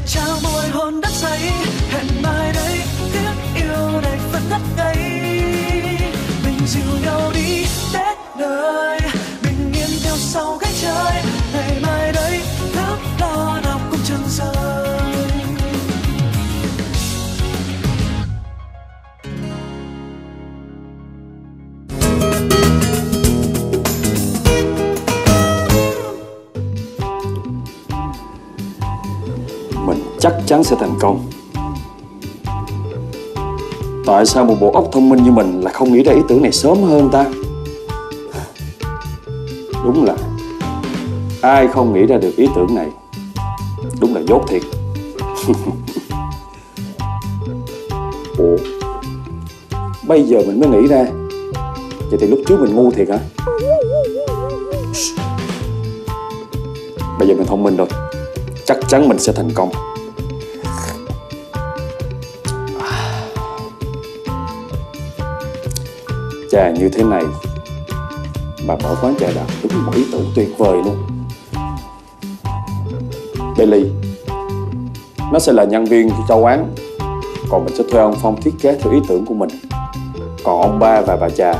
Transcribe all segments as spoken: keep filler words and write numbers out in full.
trao môi hôn đắm say, hẹn mai đây tiếng yêu này vẫn ngất ngây. Mình dìu nhau đi đến nơi bình yên theo sau cánh trời, ngày mai đây thước đo nào cũng chẳng rời. Mình chắc chắn sẽ thành công. Tại sao một bộ óc thông minh như mình lại không nghĩ ra ý tưởng này sớm hơn ta? Đúng là ai không nghĩ ra được ý tưởng này đúng là dốt thiệt. Ủa, bây giờ mình mới nghĩ ra. Vậy thì lúc trước mình ngu thiệt hả? Bây giờ mình thông minh rồi, chắc chắn mình sẽ thành công. Trà như thế này mà mở quán trà đạp đúng một ý tưởng tuyệt vời luôn. Bailey, nó sẽ là nhân viên cho quán, còn mình sẽ thuê ông Phong thiết kế theo ý tưởng của mình. Còn ông ba và bà Trà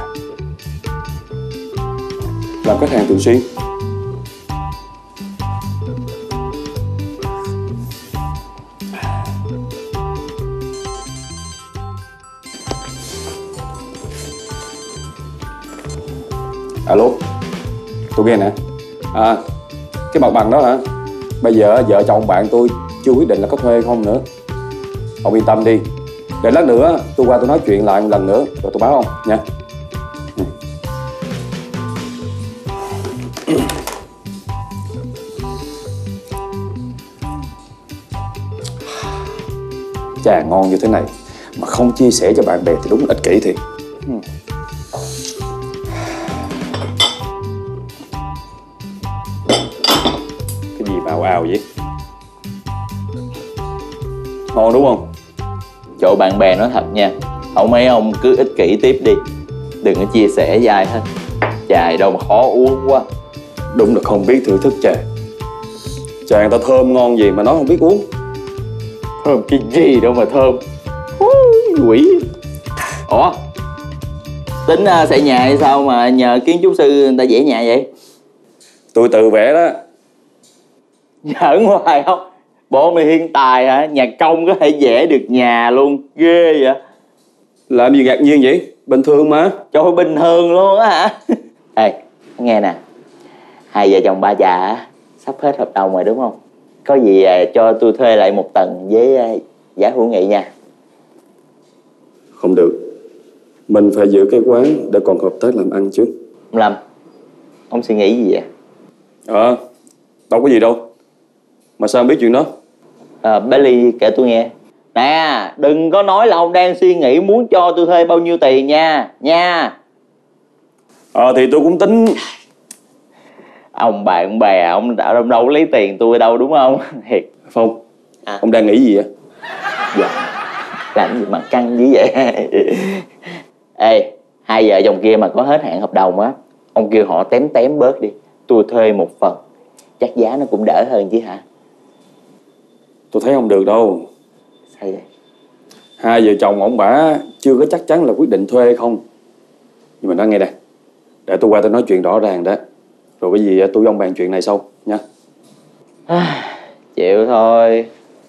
làm khách hàng thường xuyên. Alo, tôi nghe nè. À, cái mặt bằng đó hả? Bây giờ vợ chồng bạn tôi chưa quyết định là có thuê không nữa. Ông yên tâm đi, để lát nữa tôi qua tôi nói chuyện lại một lần nữa rồi tôi báo ông nha. Trà ngon như thế này mà không chia sẻ cho bạn bè thì đúng ích kỷ thiệt. Cái gì mà ào ào vậy? Ngon đúng không? Chỗ bạn bè nói thật nha, không mấy ông cứ ích kỷ tiếp đi, đừng có chia sẻ với ai hết. Trà đâu mà khó uống quá. Đúng là không biết thưởng thức trà. Trà người ta thơm ngon gì mà nói không biết uống. Thơm cái gì đâu mà thơm. Quỷ. Ủa, tính uh, xây nhà hay sao mà nhờ kiến trúc sư người ta vẽ nhà vậy? Tôi tự vẽ đó. Giỡn hoài không? Bộ mày hiện tài hả? Nhà công có thể vẽ được nhà luôn. Ghê vậy. Làm gì ngạc nhiên vậy? Bình thường mà. Trời ơi, bình thường luôn á hả? Ê, nghe nè, hai vợ chồng ba già sắp hết hợp đồng rồi đúng không? Có gì à, cho tôi thuê lại một tầng với à, giá hữu nghị nha. Không được, mình phải giữ cái quán để còn hợp tác làm ăn chứ. Ông Lâm, ông suy nghĩ gì vậy? Ờ, à, đâu có gì đâu. Mà sao ông biết chuyện đó? À, Bailey kể tôi nghe. Nè, đừng có nói là ông đang suy nghĩ muốn cho tôi thuê bao nhiêu tiền nha. Nha. Ờ, à, thì tôi cũng tính. Ông bạn bè, ông đã đâu, đâu lấy tiền tôi đâu đúng không? Thiệt. Phong, à. Ông đang nghĩ gì vậy? Dạ, làm gì mà căng dữ vậy? Ê, hai vợ chồng kia mà có hết hạn hợp đồng á, ông kêu họ tém tém bớt đi, tôi thuê một phần, chắc giá nó cũng đỡ hơn chứ hả? Tôi thấy không được đâu. Sao vậy? Hai vợ chồng ông bả chưa có chắc chắn là quyết định thuê không. Nhưng mà nói nghe nè, để tôi qua tôi nói chuyện rõ ràng đó, rồi cái gì tôi với ông bàn chuyện này sau nha. Chịu thôi.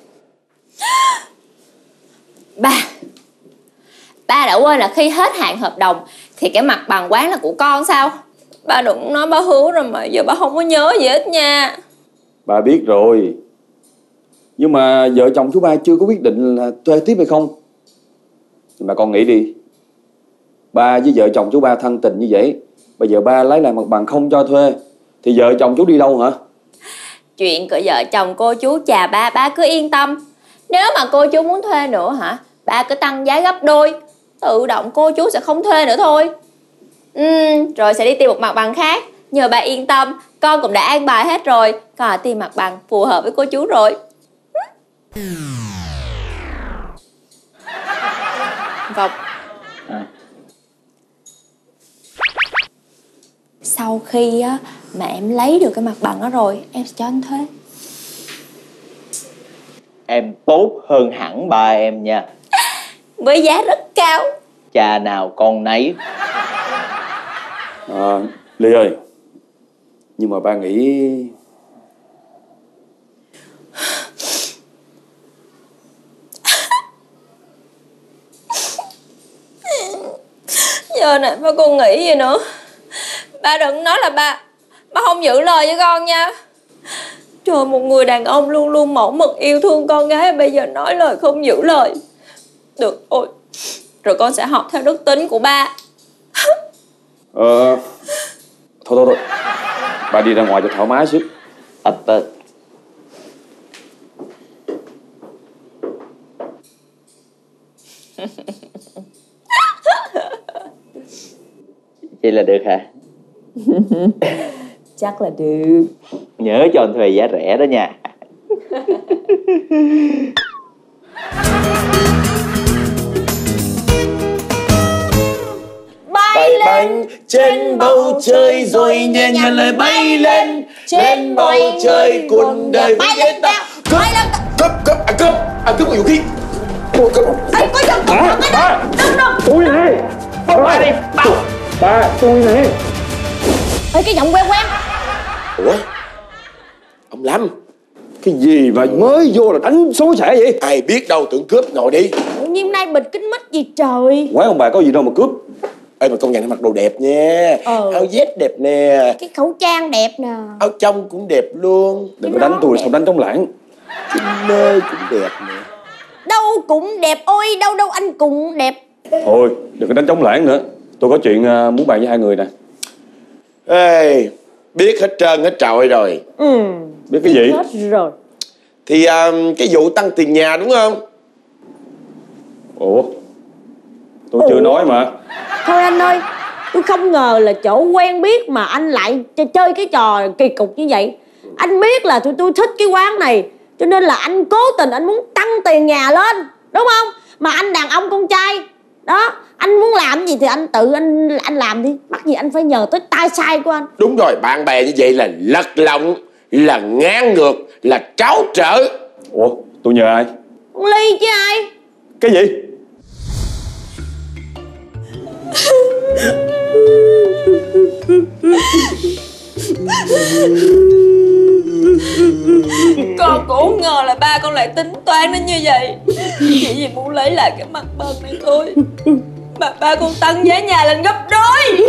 Ba Ba đã quên là khi hết hạn hợp đồng thì cái mặt bằng quán là của con sao? Ba đừng nói ba hứa rồi mà giờ ba không có nhớ gì hết nha. Ba biết rồi, nhưng mà vợ chồng chú ba chưa có quyết định là thuê tiếp hay không. Nhưng mà con nghĩ đi, ba với vợ chồng chú ba thân tình như vậy, bây giờ ba lấy lại mặt bằng không cho thuê thì vợ chồng chú đi đâu hả? Chuyện của vợ chồng cô chú chà ba, ba cứ yên tâm. Nếu mà cô chú muốn thuê nữa hả, ba cứ tăng giá gấp đôi, tự động cô chú sẽ không thuê nữa thôi. Ừ, rồi sẽ đi tìm một mặt bằng khác. Nhờ ba yên tâm, con cũng đã an bài hết rồi, con đã tìm mặt bằng phù hợp với cô chú rồi. Vâng. À. Sau khi á, mà em lấy được cái mặt bằng đó rồi, em sẽ cho anh thuê. em tốt hơn hẳn ba em nha. Với giá rất cao. Cha nào con nấy. À, Ly ơi, nhưng mà ba nghĩ giờ này ba con nghĩ gì nữa. Ba đừng nói là ba Ba không giữ lời với con nha. Trời, một người đàn ông luôn luôn mẫu mực yêu thương con gái, bây giờ nói lời không giữ lời. Được thôi, rồi con sẽ học theo đức tính của ba. Ờ Thôi thôi thôi, ba đi ra ngoài cho thoải mái xíu. À, ba... Vậy là được hả? Chắc là được. Nhớ cho anh thuê giá rẻ đó nha. Bay bánh trên bầu trời rồi nhẹ nhàng lời bay lên trên bầu trời cuốn đời với ghét ta. Cướp cướp cướp à cướp à cướp có vũ khí. Cướp cướp. Ê, có dân cướp thằng đó. Đừng đừng. Tôi này, ba đi, ba, ba tôi này. Ê, cái giọng quen quen. Ủa ông Lâm, Cái gì mà mới vô là đánh xối xẻ vậy? ai biết đâu, tưởng cướp. Ngồi đi. Tự nhiên nay bịt kính mít gì trời. Quán ông bà có gì đâu mà cướp. Ê mà công nhận nó mặc đồ đẹp nha. Ờ. Áo vest đẹp nè, Cái khẩu trang đẹp nè. áo trong cũng đẹp luôn. Đừng có đánh tôi là xong đánh trống lãng. Nơi cũng đẹp nè. Đâu cũng đẹp, ôi đâu đâu anh cũng đẹp. Thôi đừng có đánh trống lãng nữa. Tôi có chuyện uh, muốn bàn với hai người nè. Ê, biết hết trơn hết trọi rồi. Ừ. Biết cái gì? Hết rồi. Thì uh, cái vụ tăng tiền nhà đúng không? Ủa, tôi Ủa? chưa nói mà. Thôi anh ơi, tôi không ngờ là chỗ quen biết mà anh lại chơi cái trò kỳ cục như vậy. Anh biết là tụi tôi thích cái quán này, cho nên là anh cố tình anh muốn tăng tiền nhà lên, đúng không? Mà anh đàn ông con trai đó, anh muốn làm gì thì anh tự anh anh làm đi, mắc gì anh phải nhờ tới tay sai của anh. Đúng rồi, bạn bè như vậy là lật lọng, là ngang ngược, là tráo trở. Ủa, tôi nhờ ai? Con Ly chứ ai. Cái gì? Con cũng không ngờ là ba con lại tính toán đến như vậy. Chỉ vì muốn lấy lại cái mặt bằng này thôi mà ba con tăng giá nhà lên gấp đôi.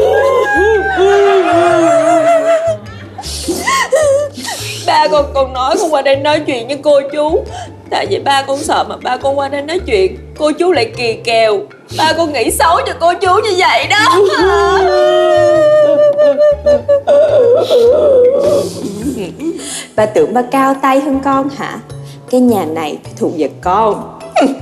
Ba con còn nói con qua đây nói chuyện với cô chú. Tại vì ba con sợ mà ba con qua đây nói chuyện cô chú lại kỳ kèo. Ba con nghĩ xấu cho cô chú như vậy đó. Ba tưởng ba cao tay hơn con hả? Cái nhà này thuộc về con.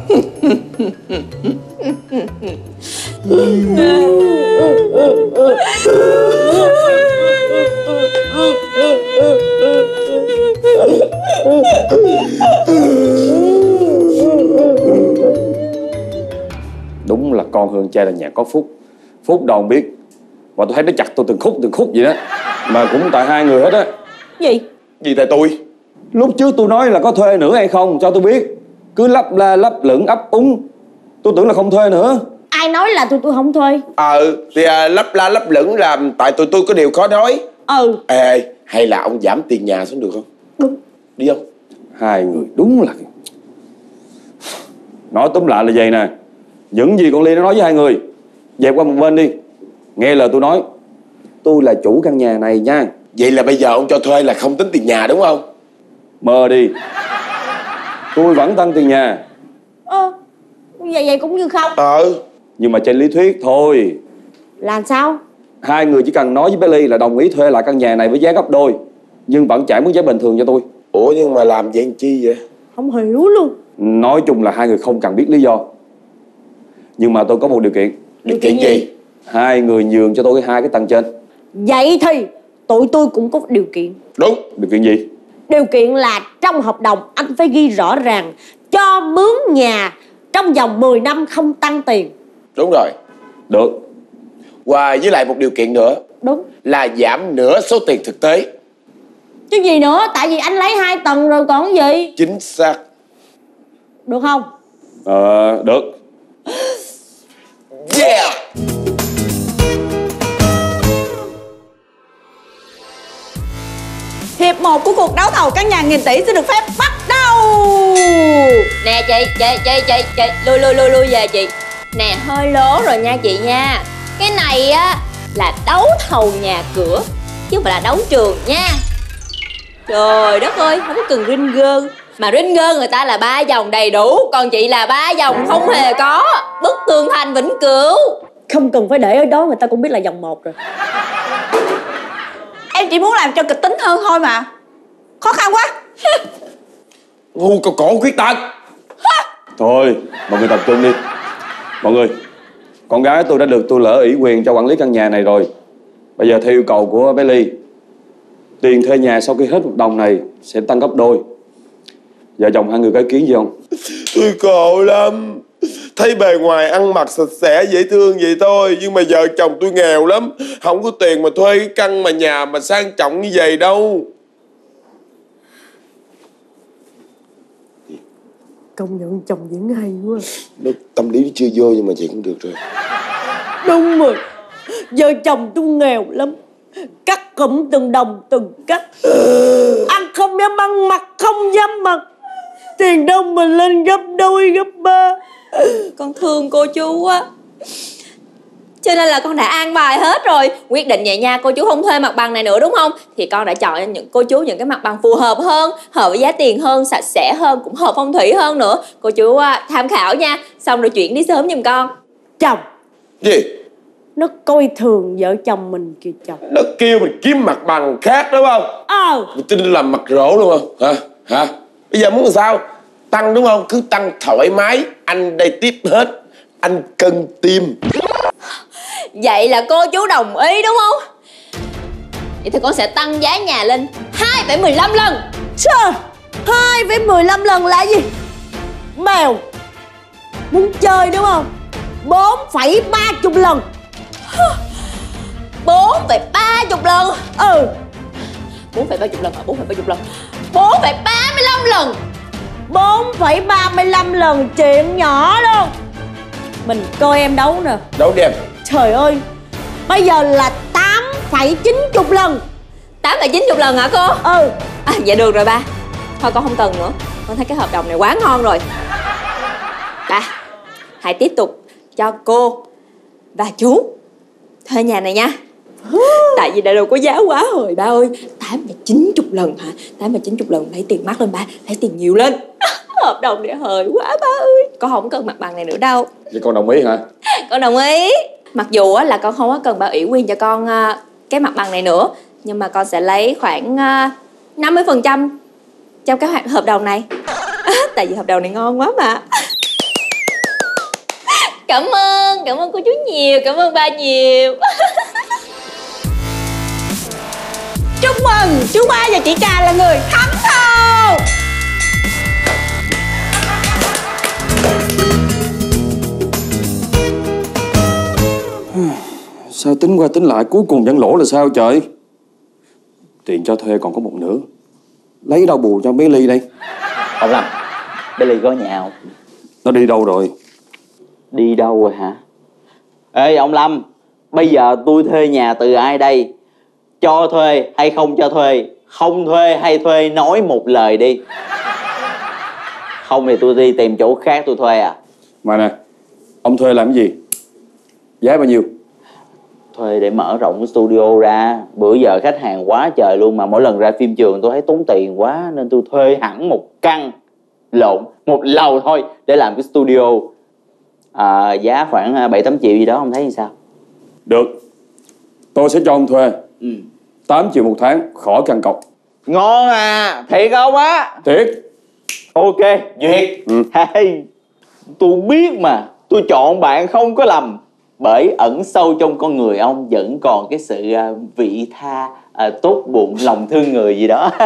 Đúng là con hơn cha là nhà có phúc. Phúc đâu không biết. Và tôi thấy nó chặt tôi từng khúc từng khúc vậy đó. Mà cũng tại hai người hết á. Gì? Gì tại tôi? Lúc trước tôi nói là có thuê nữa hay không cho tôi biết. Cứ lấp la lấp lửng ấp úng. Tôi tưởng là không thuê nữa. Ai nói là tụi tôi không thuê? Ờ, thì à, lấp la lấp lửng làm tại tụi tôi có điều khó nói. Ừ. Ê, hay là ông giảm tiền nhà xuống được không? Đúng. Đi không? Hai người đúng là... Nói túm lại là vậy nè. Những gì con Ly nó nói với hai người dẹp qua một bên đi. Nghe lời tôi nói. Tôi là chủ căn nhà này nha. Vậy là bây giờ ông cho thuê là không tính tiền nhà đúng không? Mơ đi. Tôi vẫn tăng tiền nhà. Ờ, vậy vậy cũng như không. Ờ. Nhưng mà trên lý thuyết thôi. Làm sao? Hai người chỉ cần nói với bé Ly là đồng ý thuê lại căn nhà này với giá gấp đôi. Nhưng vẫn trả mức giá bình thường cho tôi. Ủa nhưng mà làm vậy làm chi vậy? Không hiểu luôn. Nói chung là hai người không cần biết lý do. Nhưng mà tôi có một điều kiện. Điều kiện gì? Hai người nhường cho tôi hai cái tầng trên. Vậy thì tụi tôi cũng có điều kiện. Đúng. Điều kiện gì? Điều kiện là trong hợp đồng anh phải ghi rõ ràng cho mướn nhà trong vòng mười năm không tăng tiền. Đúng rồi. Được. Và với lại một điều kiện nữa. Đúng. Là giảm nửa số tiền thực tế. Chứ gì nữa, tại vì anh lấy hai tầng rồi còn gì. Chính xác. được không? Ờ, được. Yeah. Hiệp một của cuộc đấu thầu căn nhà nghìn tỷ sẽ được phép bắt đầu. Nè chị, chị, chị, chị, chị, lui, lui, lui, lui về chị. Nè, hơi lố rồi nha chị nha. Cái này á là đấu thầu nhà cửa, chứ không phải là đấu trường nha. Trời đất ơi, không có cần rinh gơ. Mà rinh gơ người ta là ba dòng đầy đủ, còn chị là ba dòng không hề có. Bức tường thành vĩnh cửu. Không cần phải để ở đó, người ta cũng biết là dòng một rồi. Em chỉ muốn làm cho kịch tính hơn thôi mà. Khó khăn quá. Ngu cầu cổ khuyết tật. Thôi, mọi người tập trung đi. Mọi người, con gái tôi đã được tôi lỡ ủy quyền cho quản lý căn nhà này rồi. Bây giờ theo yêu cầu của bé Ly, tiền thuê nhà sau khi hết hợp đồng này sẽ tăng gấp đôi. Vợ chồng hai người có ý kiến gì không? Tôi khổ lắm. Thấy bề ngoài ăn mặc sạch sẽ dễ thương vậy thôi, nhưng mà vợ chồng tôi nghèo lắm, không có tiền mà thuê cái căn mà nhà mà sang trọng như vậy đâu. Công nhận chồng diễn hay quá. Nó tâm lý nó chưa vô nhưng mà vậy cũng được rồi. Đúng rồi, vợ chồng tôi nghèo lắm, cắt cụm từng đồng từng cắt. Ăn không dám ăn, mặc không dám mặc. Tiền đâu mà lên gấp đôi gấp ba. Con thương cô chú á, cho nên là con đã an bài hết rồi. Quyết định vậy nha, cô chú không thuê mặt bằng này nữa đúng không? Thì con đã chọn cho những cô chú những cái mặt bằng phù hợp hơn, hợp với giá tiền hơn, sạch sẽ hơn, cũng hợp phong thủy hơn nữa. Cô chú tham khảo nha, xong rồi chuyển đi sớm giùm con. Chồng Gì? nó coi thường vợ chồng mình kìa chồng. Nó kêu mình kiếm mặt bằng khác đúng không? Ờ Mình tin làm mặt rỗ luôn không? Hả? Hả? Bây giờ muốn làm sao? Tăng đúng không? Cứ tăng thoải mái. Anh đây tiếp hết. Anh cân tim. Vậy là cô chú đồng ý đúng không? Vậy thì con sẽ tăng giá nhà lên hai phẩy mười lăm lần. Trời, hai phẩy mười lăm lần là gì? Mèo muốn chơi đúng không? Bốn phẩy ba chục lần. Bốn phẩy ba chục lần. Ừ, Bốn phẩy ba chục lần hả? Bốn phẩy ba chục lần. Bốn phẩy ba mươi lăm lần. bốn phẩy ba mươi lăm lần, chuyện nhỏ luôn. Mình coi em đấu nè. Đâu đẹp. Trời ơi, bây giờ là tám phẩy chín chục lần. Tám phẩy chín chục lần hả cô? Ừ. À, dạ được rồi ba. Thôi con không cần nữa. Con thấy cái hợp đồng này quá ngon rồi. Ba, hãy tiếp tục cho cô và chú thuê nhà này nha. Tại vì đã đâu có giá quá rồi ba ơi. Tám phẩy chín chục lần hả? Tám phẩy chín chục lần lấy tiền mắc lên ba. Lấy tiền nhiều lên. Hợp đồng này hời quá ba ơi. Con không cần mặt bằng này nữa đâu. Vậy con đồng ý hả? Con đồng ý. Mặc dù là con không có cần ba ủy quyền cho con cái mặt bằng này nữa, nhưng mà con sẽ lấy khoảng năm mươi phần trăm trong cái hợp đồng này. Tại vì hợp đồng này ngon quá mà. Cảm ơn, cảm ơn cô chú nhiều, cảm ơn ba nhiều. Chúc mừng chú ba và chị Trà là người thắng thầu. Sao tính qua tính lại cuối cùng vẫn lỗ là sao trời? Tiền cho thuê còn có một nửa, lấy đâu bù cho bé Ly đây? Ông Lâm, bé Ly có nhà không? Nó đi đâu rồi? Đi đâu rồi hả? Ê ông Lâm, bây giờ tôi thuê nhà từ ai đây? Cho thuê hay không cho thuê? Không thuê hay thuê, nói một lời đi. Không thì tôi đi tìm chỗ khác tôi thuê à. Mà nè, ông thuê làm cái gì? Giá bao nhiêu? Thuê để mở rộng cái studio ra. Bữa giờ khách hàng quá trời luôn, mà mỗi lần ra phim trường tôi thấy tốn tiền quá, nên tôi thuê hẳn một căn, lộn, một lầu thôi để làm cái studio. À, giá khoảng bảy tám triệu gì đó, ông thấy như sao? Được, tôi sẽ cho ông thuê. Ừ. Tám triệu một tháng, khỏi căn cọc. Ngon à, thiệt không á? Thiệt. Ok, duyệt. Ừ. Hey, tôi biết mà, tôi chọn bạn không có lầm. Bởi ẩn sâu trong con người ông vẫn còn cái sự uh, vị tha, uh, tốt bụng, lòng thương người gì đó.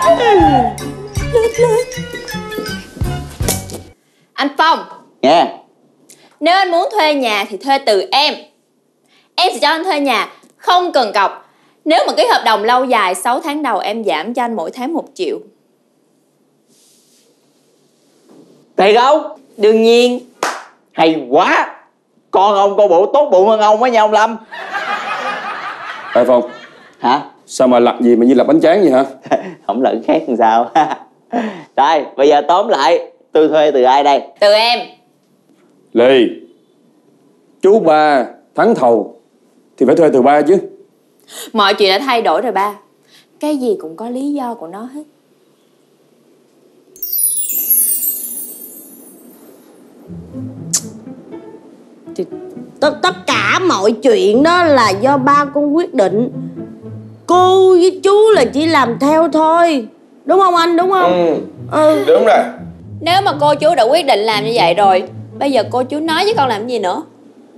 Anh Phong, Nha. nếu anh muốn thuê nhà thì thuê từ em. Em sẽ cho anh thuê nhà không cần cọc. Nếu mà ký hợp đồng lâu dài, sáu tháng đầu em giảm cho anh mỗi tháng một triệu. Thiệt không? Đương nhiên. Hay quá. Con ông coi bộ tốt bụng hơn ông á nha ông Lâm. Ê Phong. Hả? Sao mà lặt gì mà như lặt bánh tráng vậy hả? Không lẫn khác làm sao. Rồi bây giờ tóm lại, tôi thuê từ ai đây? Từ em. Lì, chú ba thắng thầu thì phải thuê từ ba chứ. Mọi chuyện đã thay đổi rồi ba. Cái gì cũng có lý do của nó hết. Thì tất tất cả mọi chuyện đó là do ba con quyết định. Cô với chú là chỉ làm theo thôi. Đúng không anh, đúng không? Ừ, Ừ. đúng rồi. Nếu mà cô chú đã quyết định làm như vậy rồi, bây giờ cô chú nói với con làm gì nữa?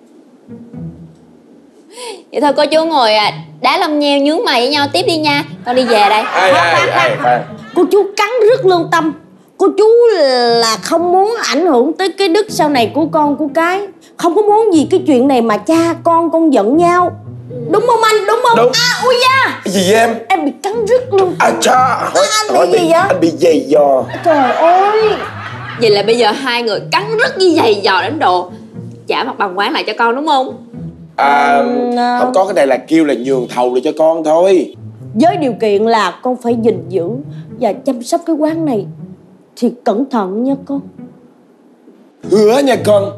Vậy thôi cô chú ngồi à, đá lông nheo nhướng mày với nhau tiếp đi nha. Con đi về đây. Ai ai ai ai. Cô chú cắn rất lương tâm. Cô chú là không muốn ảnh hưởng tới cái đức sau này của con của cái. Không có muốn gì cái chuyện này mà cha con con giận nhau. Đúng không anh, đúng không? Đúng. À, ui da. Cái gì vậy em? Em bị cắn rất luôn. À cha, hỏi, anh hỏi bị gì vậy? Anh bị dày dò. Trời ơi. Vậy là bây giờ hai người cắn rất như dày dò đến độ trả mặt bằng quán lại cho con đúng không? À, Ừ, không có, cái này là kêu là nhường thầu để cho con thôi. với điều kiện là con phải gìn giữ và chăm sóc cái quán này thì cẩn thận nha con. Hứa nha con.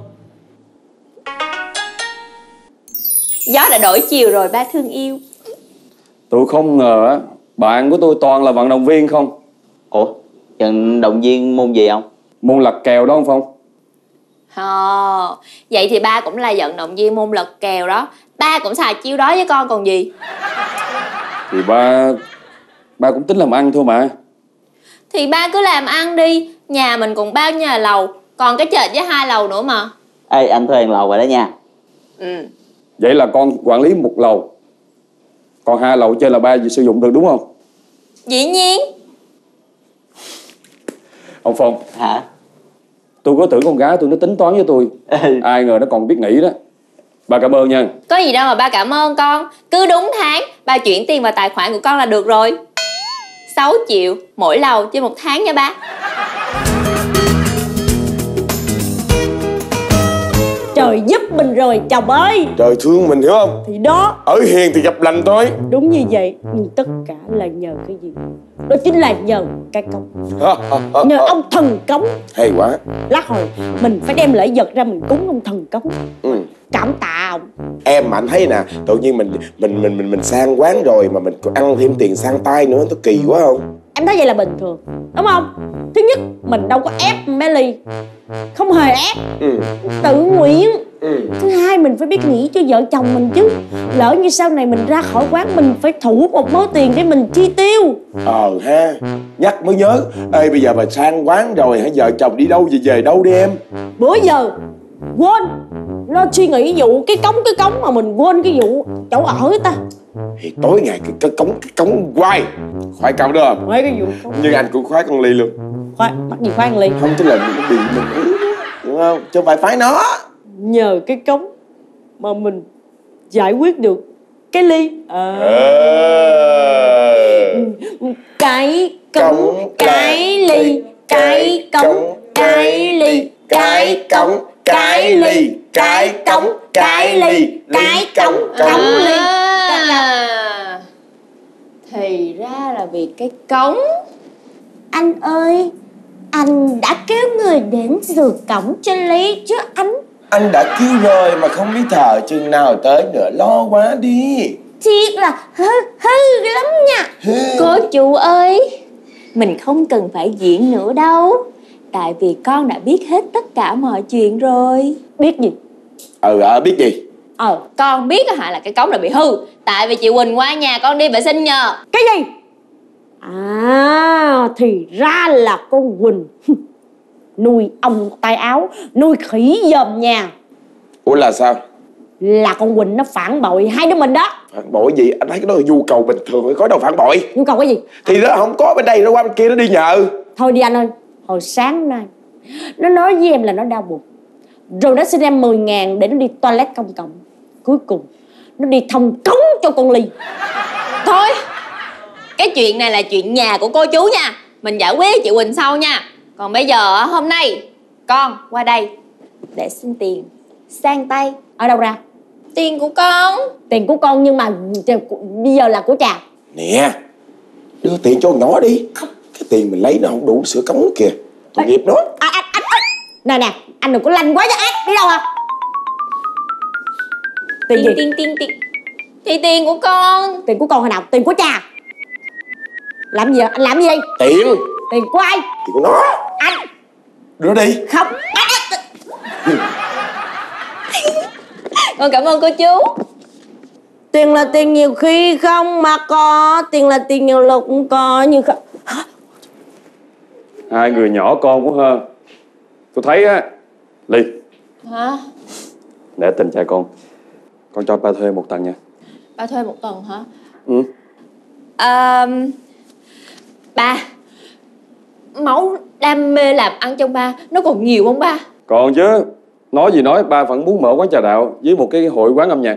Gió đã đổi chiều rồi ba thương yêu. Tôi không ngờ á, bạn của tôi toàn là vận động viên không. Ủa, vận động viên môn gì không? Môn lật kèo đó không Phong? Ờ, vậy thì ba cũng là vận động viên môn lật kèo đó. Ba cũng xài chiêu đó với con còn gì. Thì ba ba cũng tính làm ăn thôi mà. Thì ba cứ làm ăn đi. Nhà mình cũng bao nhà lầu, còn cái trệt với hai lầu nữa mà. Ê, anh thuê một lầu rồi đó nha. Ừ. Vậy là con quản lý một lầu, còn hai lầu trên là ba sử dụng được đúng không? Dĩ nhiên. Ông Phong, Hả? tôi có tưởng con gái tôi nó tính toán với tôi, ai ngờ nó còn biết nghĩ đó. Ba cảm ơn nha. Có gì đâu mà ba cảm ơn con. Cứ đúng tháng ba chuyển tiền vào tài khoản của con là được rồi. Sáu triệu mỗi lầu trên một tháng nha ba. Trời giúp mình rồi chồng ơi. Trời thương mình hiểu không? Thì đó, Ở hiền thì gặp lành thôi. đúng như vậy. Nhưng tất cả là nhờ cái gì? Đó chính là nhờ cái cống. Nhờ ông thần cống. Hay quá. Lát hồi mình phải đem lễ vật ra mình cúng ông thần cống. Ừ. Cảm tạ ông. Em mà anh thấy nè, tự nhiên mình mình mình mình mình sang quán rồi mà mình còn ăn thêm tiền sang tay nữa, nó kỳ quá không? Em thấy vậy là bình thường, đúng không? Thứ nhất, mình đâu có ép bé Ly. Không hề ép. Ừ. Tự nguyện. Ừ. Thứ hai, mình phải biết nghĩ cho vợ chồng mình chứ. Lỡ như sau này mình ra khỏi quán, mình phải thủ một mớ tiền để mình chi tiêu. Ờ ha, nhắc mới nhớ. Ê, bây giờ mà sang quán rồi hả, vợ chồng đi đâu về về đâu đi em? Bữa giờ quên nó suy nghĩ vụ cái cống cái cống mà mình quên cái vụ chỗ ở ta. Thì tối ngày cái, cái cống cái cống hoài. Khoái câu đó không? Mấy cái vụ cống. Nhưng anh cũng khoái con Ly luôn. Khoan, bắt gì khoan Ly. Không, tức là mình bị mình ý, đúng không? Chứ không phải phái nó. Nhờ cái cống mà mình giải quyết được cái Ly. À. Ờ. Cái cống, cái Ly, cái cống, cái Ly, cái cống, cái Ly, cái cống, cái Ly, cái cống, cống Ly. À, thì ra là vì cái cống. Anh ơi, anh đã kéo người đến rửa cổng cho Ly chứ anh. Anh đã kêu rồi mà không biết thờ chừng nào tới nữa, lo quá đi. Thiệt là hư hư lắm nha. Cô chú ơi, mình không cần phải diễn nữa đâu. Tại vì con đã biết hết tất cả mọi chuyện rồi. Biết gì? Ừ, à, biết gì? Ờ, con biết hả là cái cống đã bị hư. Tại vì chị Quỳnh qua nhà con đi vệ sinh nhờ. Cái gì? À, thì ra là con Quỳnh nuôi ong tay áo, nuôi khỉ dòm nhà. Ủa là sao? Là con Quỳnh nó phản bội hai đứa mình đó. Phản bội gì? Anh thấy cái đó là nhu cầu bình thường, có đâu phản bội. Nhu cầu cái gì? Thì nó không có bên đây, nó qua bên kia nó đi nhờ. Thôi đi anh ơi. Hồi sáng nay nó nói với em là nó đau bụng, rồi nó xin em mười ngàn để nó đi toilet công cộng. Cuối cùng nó đi thông cống cho con Ly. Thôi, cái chuyện này là chuyện nhà của cô chú nha. Mình giải quyết với chị Quỳnh sau nha. Còn bây giờ hôm nay Con qua đây để xin tiền. Sang tay. Ở đâu ra? Tiền của con. Tiền của con nhưng mà bây giờ là của cha. Nè, đưa tiền cho nhỏ đi. Cái tiền mình lấy nó không đủ sửa cống kìa. Tội nghiệp nó. À, anh, anh, anh. Nè nè, anh đừng có lanh quá cho ác. Đi đâu hả? Tiền gì? Tiền, tiền, tiền. Thì tiền của con. Tiền của con hồi nào? Tiền của cha. Làm gì vậy? Anh làm gì đây? Tiền. Tiền của ai? Tiền của nó. Anh. Đưa đi. Không. Anh, anh. Con cảm ơn cô chú. Tiền là tiền nhiều khi không mà có. Tiền là tiền nhiều lúc cũng có nhưng không. Hai người nhỏ con của hơn. Tôi thấy á, Ly. Hả? Để tình cha con. Con cho ba thuê một tầng nha. Ba thuê một tuần hả? Ừ. À, ba, máu đam mê làm ăn trong ba nó còn nhiều không ba? Còn chứ. Nói gì nói, ba vẫn muốn mở quán trà đạo với một cái hội quán âm nhạc.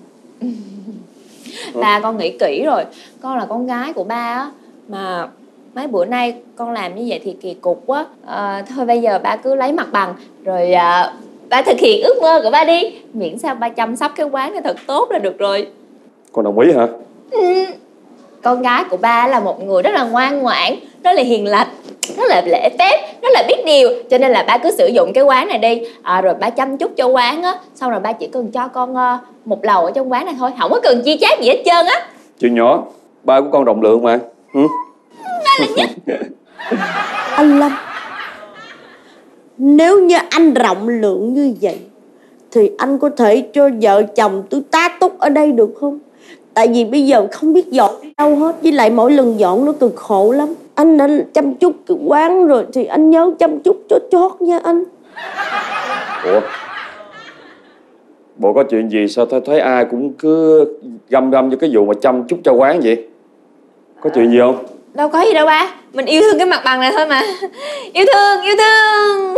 Ba, con nghĩ kỹ rồi. Con là con gái của ba á. Mà mấy bữa nay con làm như vậy thì kỳ cục quá. à, Thôi bây giờ ba cứ lấy mặt bằng. Rồi à, ba thực hiện ước mơ của ba đi. Miễn sao ba chăm sóc cái quán này thật tốt là được rồi. Con đồng ý hả? Ừ. Con gái của ba là một người rất là ngoan ngoãn, rất là hiền lành, rất là lễ phép, rất là biết điều. Cho nên là ba cứ sử dụng cái quán này đi. à, Rồi ba chăm chút cho quán á. Xong rồi ba chỉ cần cho con uh, một lầu ở trong quán này thôi. Không có cần chia chác gì hết trơn á. Chuyện nhỏ. Ba của con rộng lượng mà. Ừ. Anh Lâm, nếu như anh rộng lượng như vậy thì anh có thể cho vợ chồng tôi tá túc ở đây được không? Tại vì bây giờ không biết dọn đi đâu hết. Với lại mỗi lần dọn nó cực khổ lắm. Anh đã chăm chút cái quán rồi thì anh nhớ chăm chút cho chót nha anh. Ủa? Bộ có chuyện gì sao tôi thấy ai cũng cứ găm găm cho cái vụ mà chăm chút cho quán vậy? Có chuyện gì không? Đâu có gì đâu ba. Mình yêu thương cái mặt bằng này thôi mà. Yêu thương, yêu thương.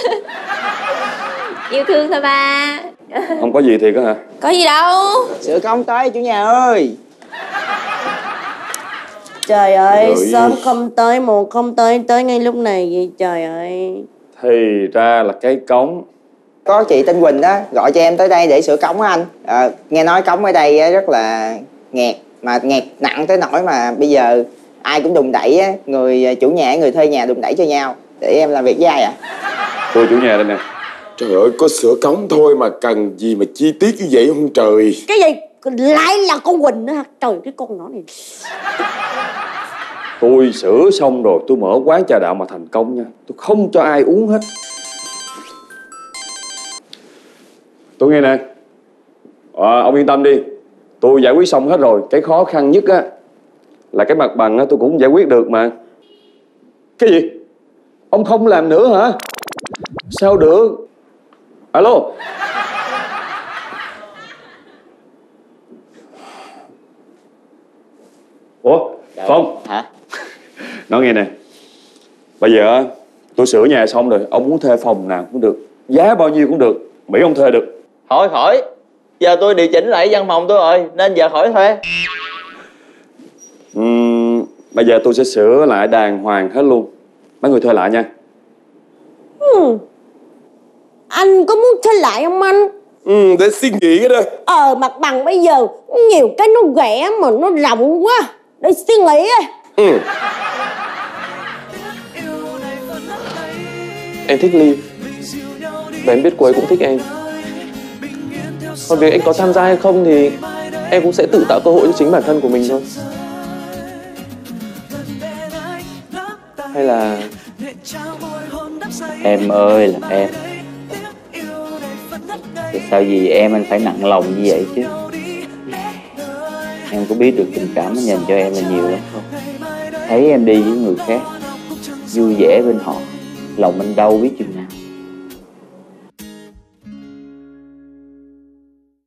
Yêu thương thôi ba. Không có gì thiệt á hả? Có gì đâu. Sửa cống tới chủ nhà ơi. Trời ơi, Trời sớm ơi. không tới, muộn không tới, tới ngay lúc này vậy trời ơi. Thì ra là cái cống. Có chị tên Quỳnh đó gọi cho em tới đây để sửa cống á anh. à, Nghe nói cống ở đây rất là nghẹt. Mà nghẹt nặng tới nỗi mà bây giờ ai cũng đùn đẩy á. Người chủ nhà, người thuê nhà đùn đẩy cho nhau. Để em làm việc với ai ạ? Tôi chủ nhà đây nè. Trời ơi, có sửa cống thôi mà cần gì mà chi tiết như vậy không trời. Cái gì? Lại là con Quỳnh nữa hả? Trời, cái con nhỏ này. Tôi sửa xong rồi tôi mở quán trà đạo mà thành công nha. Tôi không cho ai uống hết. Tôi nghe nè. à, Ông yên tâm đi. Tôi giải quyết xong hết rồi. Cái khó khăn nhất á là cái mặt bằng á tôi cũng giải quyết được mà. Cái gì? Ông không làm nữa hả? Sao được? Alo. Ủa? Phong. Hả? Nói nghe nè. Bây giờ tôi sửa nhà xong rồi. Ông muốn thuê phòng nào cũng được, giá bao nhiêu cũng được, miễn ông thuê được. Khỏi khỏi. Giờ tôi điều chỉnh lại văn phòng tôi rồi. Nên giờ khỏi thuê. uhm, Bây giờ tôi sẽ sửa lại đàng hoàng hết luôn. Mấy người thuê lại nha. Ừ. Anh có muốn thuê lại không anh? Ừ, để suy nghĩ cái đó. Ờ, mặt bằng bây giờ nhiều cái nó ghẻ mà nó rộng quá. Để suy nghĩ á. Ừ. Em thích Ly. Và em biết cô ấy cũng thích em. Còn việc anh có tham gia hay không thì em cũng sẽ tự tạo cơ hội cho chính bản thân của mình thôi. Hay là Em ơi là em. Thì sao gì em anh phải nặng lòng như vậy chứ? Em có biết được tình cảm nó dành cho em là nhiều lắm không? Thấy em đi với người khác vui vẻ bên họ, lòng anh đau biết chừng nào.